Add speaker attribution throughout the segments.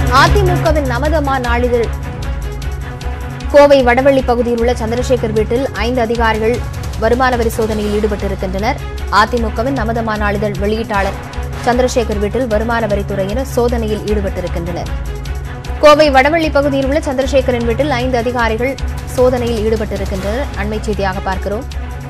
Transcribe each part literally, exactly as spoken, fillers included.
Speaker 1: அதிமுகவின் நமதமா நாளிதழ் கோவை வடவள்ளி பகுதியில் உள்ள சந்திரசேகர் வீட்டில் ஐந்து அதிகாரிகள் வருமான வரி சோதனையில் ஈடுபட்டிருக்கின்றனர். அதிமுகவின் நமதமா நாளிதழ் வெளியீட்டாளர் சந்திரசேகர் வீட்டில் வருமான வரித்துறையினர் சோதனையில் ஈடுபட்டிருக்கின்றனர். கோவை வடவள்ளி பகுதியில் உள்ள சந்திரசேகரின் வீட்டில் ஐந்து அதிகாரிகள் சோதனையில் ஈடுபட்டிருக்கின்றனர். அண்மை செய்தியாக பார்க்கிறோம்.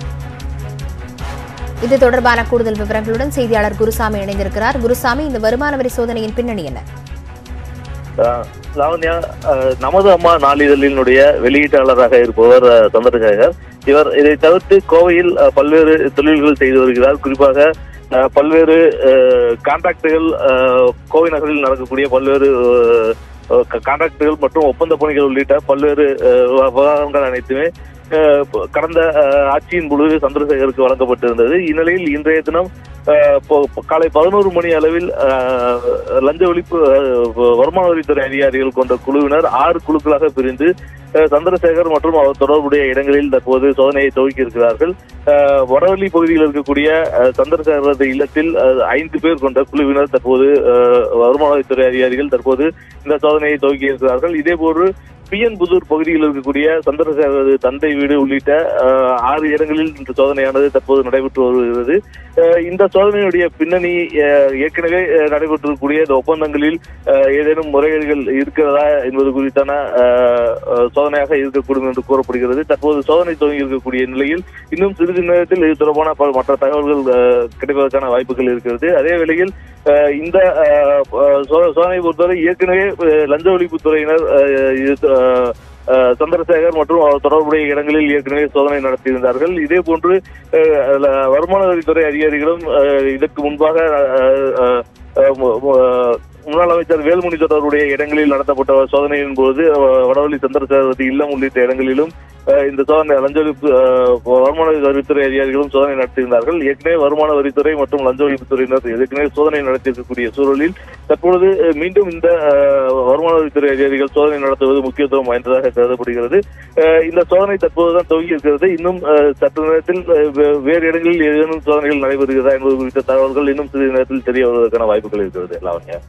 Speaker 1: இது தொடர்பான கூடுதல் விவரங்களுடன் செய்தியாளர் குருசாமி இணைந்திருக்கிறார். குருசாமி, இந்த வருமான வரி சோதனையின் பின்னணி என்ன?
Speaker 2: லாவண்யா, நமது அம்மா நாளிதழினுடைய வெளியீட்டாளராக இருப்பவர் சந்திரசேகர். இவர் இதை தவிர்த்து கோவையில் பல்வேறு தொழில்கள் செய்து வருகிறார். குறிப்பாக பல்வேறு கான்ட்ராக்டுகள், கோவை நகரில் நடக்கக்கூடிய பல்வேறு கான்ட்ராக்டுகள் மற்றும் ஒப்பந்த பணிகள் உள்ளிட்ட பல்வேறு விவகாரங்கள் அனைத்துமே கடந்த ஆட்சியின் பொழுது சந்திரசேகருக்கு வழங்கப்பட்டிருந்தது. இந்நிலையில் இன்றைய தினம் காலை பதினோரு மணி அளவில் லஞ்ச ஒழிப்பு வருமான வரித்துறை அதிகாரிகள் கொண்ட குழுவினர் ஆறு குழுக்களாக பிரிந்து சந்திரசேகர் மற்றும் அவர் தொடர்புடைய இடங்களில் தற்போது சோதனையை துவக்கி இருக்கிறார்கள். வடவள்ளி பகுதியில் இருக்கக்கூடிய சந்திரசேகரது இல்லத்தில் ஐந்து பேர் கொண்ட குழுவினர் தற்போது வருமான வரித்துறை அதிகாரிகள் தற்போது இந்த சோதனையை துவக்கி இருக்கிறார்கள். இதேபோன்று பிஎன் புதூர் பகுதியில் இருக்கக்கூடிய சந்திரசேகரது தந்தை வீடு உள்ளிட்ட ஆறு இடங்களில் இந்த சோதனையானது தற்போது நடைபெற்று வருகிறது. இந்த சோதனையுடைய பின்னணி ஏற்கனவே நடைபெற்றிருக்கக்கூடிய இந்த ஒப்பந்தங்களில் ஏதேனும் முறைகேடுகள் இருக்கிறதா என்பது குறித்தான சோதனையாக இருக்கக்கூடும் என்று கூறப்படுகிறது. தற்போது சோதனை துவங்கி இருக்கக்கூடிய நிலையில் இன்னும் சிறிது நேரத்தில் இது தொடர்பான மற்ற தகவல்கள் கிடைப்பதற்கான வாய்ப்புகள் இருக்கிறது. அதே வேளையில் இந்த சோதனை பொறுத்தவரை ஏற்கனவே லஞ்ச ஒழிப்புத்துறையினர் சந்திரசேகர் மற்றும் அவர் தொடர்புடைய இடங்களில் ஏற்கனவே சோதனை நடத்தியிருந்தார்கள். இதே போன்று வருமான வரித்துறை அதிகாரிகளும் இதற்கு முன்பாக முன்னாள் அமைச்சர் வேலுமணி தொடர்புடைய இடங்களில் நடத்தப்பட்ட சோதனையின் போது வடவள்ளி சந்திரசேகர் இல்லம் உள்ளிட்ட இடங்களிலும் இந்த சோதனை லஞ்ச ஒழிப்பு வருமான வரித்துறை அதிகாரிகளும் சோதனை நடத்தியிருந்தார்கள். ஏற்கனவே வருமான வரித்துறை மற்றும் லஞ்ச ஒழிப்புத்துறையினர் ஏற்கனவே சோதனை நடத்தியிருக்கக்கூடிய சூழலில் தற்பொழுது மீண்டும் இந்த வருமான வரித்துறை அதிகாரிகள் சோதனை நடத்துவது முக்கியத்துவம் வாய்ந்ததாக கருதப்படுகிறது. இந்த சோதனை தற்போதுதான் துவங்கி இருக்கிறது. இன்னும் சற்று நேரத்தில் வேறு இடங்களில் ஏதேனும் சோதனைகள் நடைபெறுகிறதா என்பது குறித்த தகவல்கள் இன்னும் சிறிது நேரத்தில் தெரிய வருவதற்கான வாய்ப்புகள் இருக்கிறது. லாவண்யா,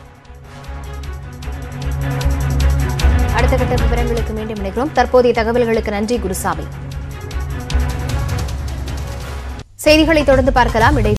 Speaker 1: அடுத்த கட்ட விவரங்களுக்கு மீண்டும் இணைக்கிறோம். தற்போதைய தகவல்களுக்கு நன்றி குருசாமி. செய்திகளை தொடர்ந்து பார்க்கலாம்.